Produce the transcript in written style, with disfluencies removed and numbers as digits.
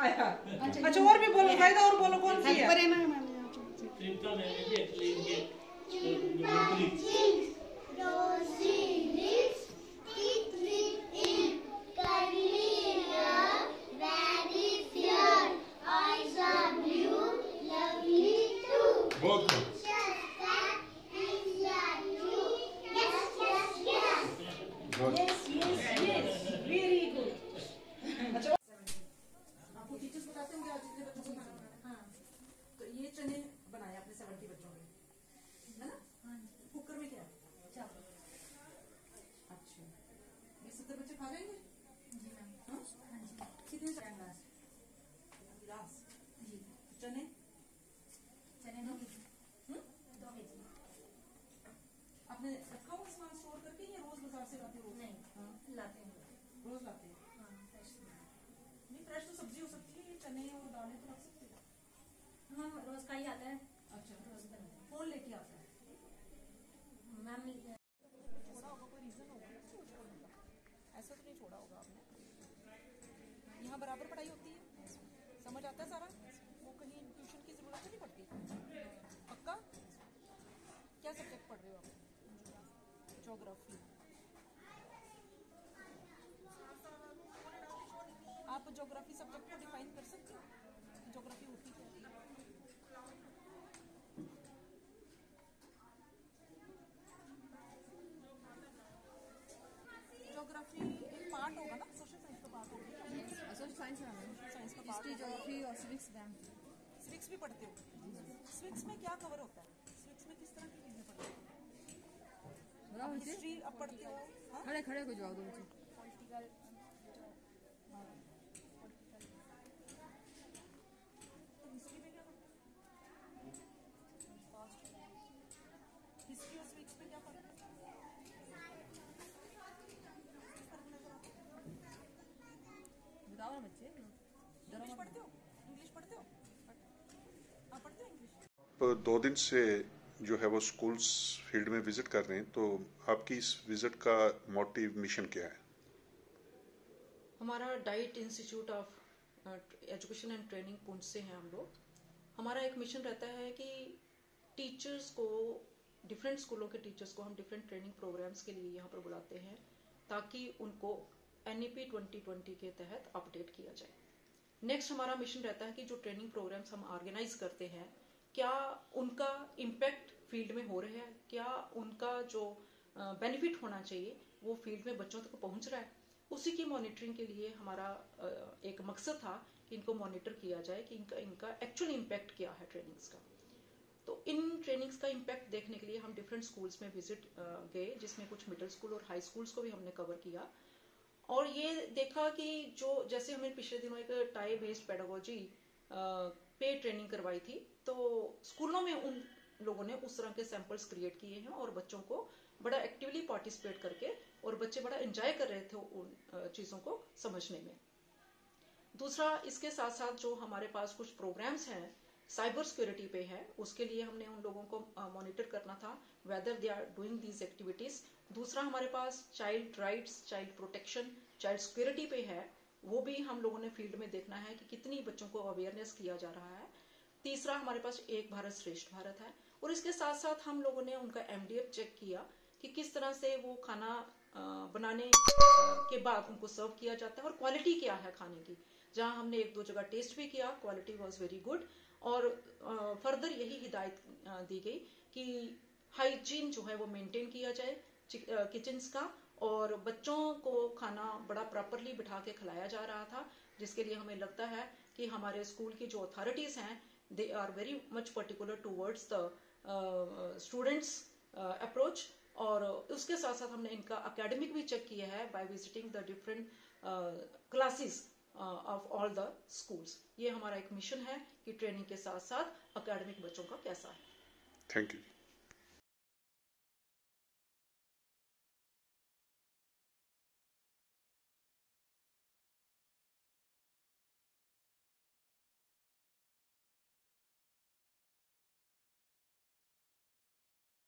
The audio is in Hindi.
आया। अच्छा और भी बोलो फायदा, और बोलो कौन सी है? आपने रखा हुआ सामान स्टोर करके या रोज बाजार से लाते हो? नहीं, लाते हैं, रोज लाते हैं। नहीं फ्रेश तो सब्जी हो सकती है, ये चने और दालें तो रख सकते हो। हम रोज का ही आता है। अच्छा रोज कौन लेके आता है? मैम छोड़ा होगा, कोई रीजन होगा ना इसको छोड़ने का, ऐसा तो नहीं छोड़ा होगा आपने। यहाँ बराबर पढ़ाई होती है, समझ आता है सारा, वो कहीं ट्यूशन की जरूरत तो नहीं पड़ती? पक्का? क्या सब्जेक्ट पढ़ रहे हो आप? ज्योग्राफी। आप ज्योग्राफी सब्जेक्ट को डिफाइन कर सकते हो? ज्योग्राफी होती क्या है? ज्योग्राफी एक पार्ट होगा ना, सोशल साइंस का पार्ट होगा। सोशल साइंस का पार्ट, ज्योग्राफी और सिविक्स मैम। सिविक्स भी पढ़ते हो? सिविक्स में क्या कवर होता है? सिविक्स में किस तरह की चीजें पढ़ते हो? हिस्ट्री अब पढ़ते हो? खड़े खड़े को जवाब दो मुझे। पॉलिटिकल, हिस्ट्री में क्या पढ़ते हो? हिस्ट्री और सिविक्स में क्या पढ़ते हो? बताओ ना बच्चे। इंग्लिश पढ़ते हो? इंग्लिश पढ़ते हो? आप पढ़ते हो इंग्लिश? 2 दिन से जो है वो स्कूल्स फील्ड में विजिट कर रहे हैं, तो आपकी इस विजिट का मोटिव, मिशन क्या है? हमारा DIET institute of education and training Poonch से हैं हम लोग। हमारा एक मिशन रहता है कि टीचर्स को, डिफरेंट स्कूलों के टीचर्स को हम डिफरेंट ट्रेनिंग प्रोग्राम्स के लिए यहाँ पर बुलाते हैं ताकि उनको NEP 2020 के तहत अपडेट किया जाए। नेक्स्ट हमारा मिशन रहता है कि जो ट्रेनिंग प्रोग्राम्स हम ऑर्गेनाइज करते हैं, क्या उनका इम्पैक्ट फील्ड में हो रहा है, क्या उनका जो बेनिफिट होना चाहिए वो फील्ड में बच्चों तक पहुंच रहा है। उसी की मॉनिटरिंग के लिए हमारा एक मकसद था कि इनको मॉनिटर किया जाए कि इनका एक्चुअल इम्पैक्ट क्या है ट्रेनिंग्स का। तो इन ट्रेनिंग्स का इम्पैक्ट देखने के लिए हम डिफरेंट स्कूल्स में विजिट गए, जिसमें कुछ मिडिल स्कूल और हाई स्कूल्स को भी हमने कवर किया और ये देखा कि जो जैसे हमने पिछले दिनों एक टाई बेस्ड पेडागोजी पे ट्रेनिंग करवाई थी, तो स्कूलों में उन लोगों ने उस तरह के सैंपल्स क्रिएट किए हैं और बच्चों को बड़ा एक्टिवली पार्टिसिपेट करके और बच्चे बड़ा एंजॉय कर रहे थे उन चीजों को समझने में। दूसरा, इसके साथ साथ जो हमारे पास कुछ प्रोग्राम्स हैं साइबर सिक्योरिटी पे है, उसके लिए हमने उन लोगों को मॉनिटर करना था whether they are doing these activities. दूसरा, हमारे पास child rights, child protection, child security पे है, वो भी हम लोगों ने फील्ड में देखना है कि कितनी बच्चों को अवेयरनेस किया जा रहा है। तीसरा, हमारे पास एक भारत श्रेष्ठ भारत है और इसके साथ साथ हम लोगों ने उनका MDF चेक किया कि किस तरह से वो खाना बनाने के बाद उनको सर्व किया जाता है और क्वालिटी क्या है खाने की। जहां हमने 1-2 जगह टेस्ट भी किया, क्वालिटी वाज वेरी गुड और फर्दर यही हिदायत दी गई कि हाइजीन जो है वो मेंटेन किया जाए किचन्स का, और बच्चों को खाना बड़ा प्रॉपरली बिठा के खिलाया जा रहा था, जिसके लिए हमें लगता है कि हमारे स्कूल की जो अथॉरिटीज हैं they are very much particular towards the students approach. और उसके साथ साथ हमने इनका एकेडमिक भी चेक किया है by visiting the different classes of all the schools. ये हमारा एक मिशन है कि ट्रेनिंग के साथ साथ एकेडमिक बच्चों का कैसा है। Thank you.